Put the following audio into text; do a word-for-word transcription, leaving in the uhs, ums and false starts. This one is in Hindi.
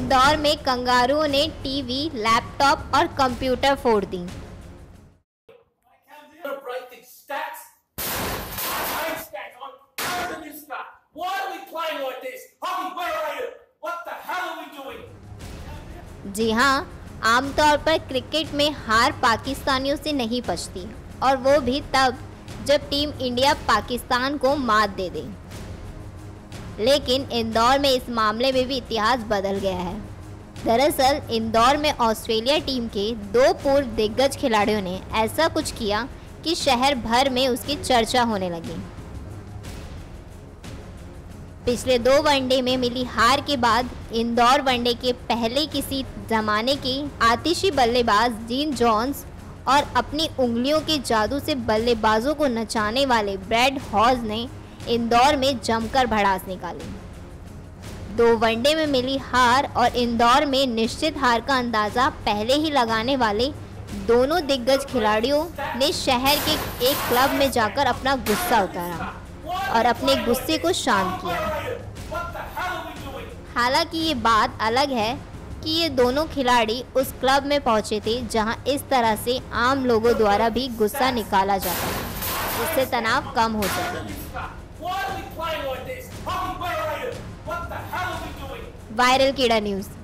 इंदौर में कंगारुओं ने टीवी, लैपटॉप और कंप्यूटर फोड़ दी। जी हाँ, आमतौर पर क्रिकेट में हार पाकिस्तानियों से नहीं पचती, और वो भी तब जब टीम इंडिया पाकिस्तान को मात दे दे। लेकिन इंदौर में इस मामले में भी इतिहास बदल गया है। दरअसल इंदौर में ऑस्ट्रेलिया टीम के दो पूर्व दिग्गज खिलाड़ियों ने ऐसा कुछ किया कि शहर भर में उसकी चर्चा होने लगी। पिछले दो वनडे में मिली हार के बाद इंदौर वनडे के पहले किसी जमाने के आतिशी बल्लेबाज जीन जॉन्स और अपनी उंगलियों के जादू से बल्लेबाजों को नचाने वाले ब्रैड हॉज ने इंदौर में जमकर भड़ास निकाली। दो वनडे में मिली हार और इंदौर में निश्चित हार का अंदाज़ा पहले ही लगाने वाले दोनों दिग्गज खिलाड़ियों ने शहर के एक क्लब में जाकर अपना गुस्सा उतारा और अपने गुस्से को शांत किया। हालांकि ये बात अलग है कि ये दोनों खिलाड़ी उस क्लब में पहुंचे थे जहां इस तरह से आम लोगों द्वारा भी गुस्सा निकाला जाता है, जिससे तनाव कम हो सके। वायरल कीड़ा न्यूज़।